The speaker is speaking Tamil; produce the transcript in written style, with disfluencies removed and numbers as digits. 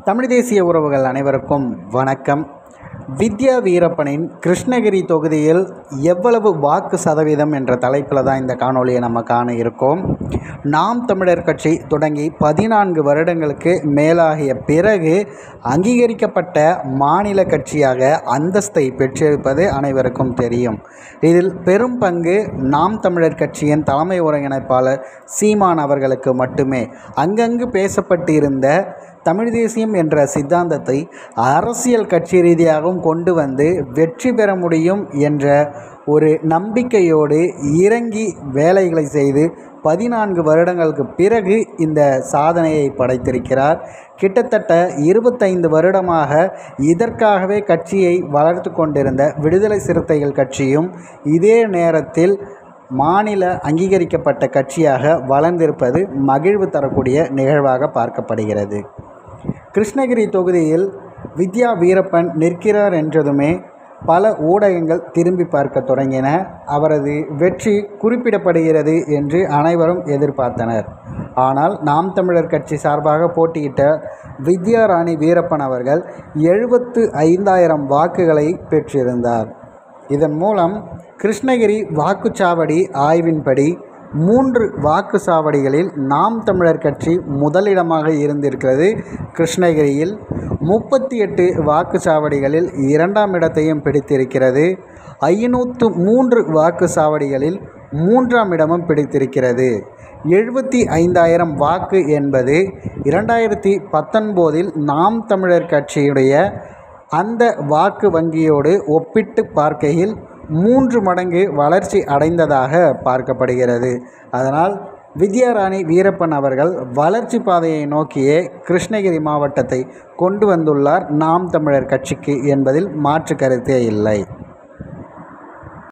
தமிழ் தேசிய உறவுகள் அனைவருக்கும் வணக்கம். வித்யா வீரப்பனின் கிருஷ்ணகிரி தொகுதியில் எவ்வளவு வாக்கு சதவீதம் என்ற தலைப்பில் தான் இந்த காணொலியை நம்ம காண இருக்கோம். நாம் தமிழர் கட்சி தொடங்கி 14 வருடங்களுக்கு மேலாகிய பிறகு அங்கீகரிக்கப்பட்ட மாநில கட்சியாக அந்தஸ்தை பெற்றிருப்பது அனைவருக்கும் தெரியும். இதில் பெரும் பங்கு நாம் தமிழர் கட்சியின் தலைமை ஒருங்கிணைப்பாளர் சீமான் அவர்களுக்கு மட்டுமே. அங்கங்கு பேசப்பட்டிருந்த தமிழ் தேசியம் என்ற சித்தாந்தத்தை அரசியல் கட்சி ரீதியாகவும் கொண்டு வந்து வெற்றி பெற முடியும் என்ற ஒரு நம்பிக்கையோடு இறங்கி வேலைகளை செய்து 14 வருடங்களுக்கு பிறகு இந்த சாதனையை படைத்திருக்கிறார். கிட்டத்தட்ட 25 வருடமாக இதற்காகவே கட்சியை வளர்த்து கொண்டிருந்த விடுதலை சிறுத்தைகள் கட்சியும் இதே நேரத்தில் மாநில அங்கீகரிக்கப்பட்ட கட்சியாக வளர்ந்திருப்பது மகிழ்வு தரக்கூடிய நிகழ்வாக பார்க்கப்படுகிறது. கிருஷ்ணகிரி தொகுதியில் வித்யா வீரப்பன் நிற்கிறார் என்றதுமே பல ஊடகங்கள் திரும்பி பார்க்க தொடங்கின. அவரது வெற்றி குறிப்பிடப்படுகிறது என்று அனைவரும் எதிர்பார்த்தனர். ஆனால் நாம் தமிழர் கட்சி சார்பாக போட்டியிட்ட வித்யா ராணி வீரப்பன் அவர்கள் 75,000 வாக்குகளை பெற்றிருந்தார். இதன் மூலம் கிருஷ்ணகிரி வாக்குச்சாவடி ஆய்வின்படி 3 வாக்குச்சாவடிகளில் நாம் தமிழர் கட்சி முதலிடமாக இருந்திருக்கிறது. கிருஷ்ணகிரியில் 38 வாக்குச்சாவடிகளில் 2ஆம் இடத்தையும் பிடித்திருக்கிறது. 503 வாக்குச்சாவடிகளில் 3ஆம் இடமும் பிடித்திருக்கிறது. 75,000 வாக்கு என்பது 2019இல் நாம் தமிழர் கட்சியுடைய அந்த வாக்கு வங்கியோடு ஒப்பிட்டு பார்க்கையில் 3 மடங்கு வளர்ச்சி அடைந்ததாக பார்க்கப்படுகிறது. அதனால் வித்யா ராணி வீரப்பன் அவர்கள் வளர்ச்சி பாதையை நோக்கியே கிருஷ்ணகிரி மாவட்டத்தை கொண்டு வந்துள்ளார் நாம் தமிழர் கட்சிக்கு என்பதில் மாற்று கருத்தே இல்லை.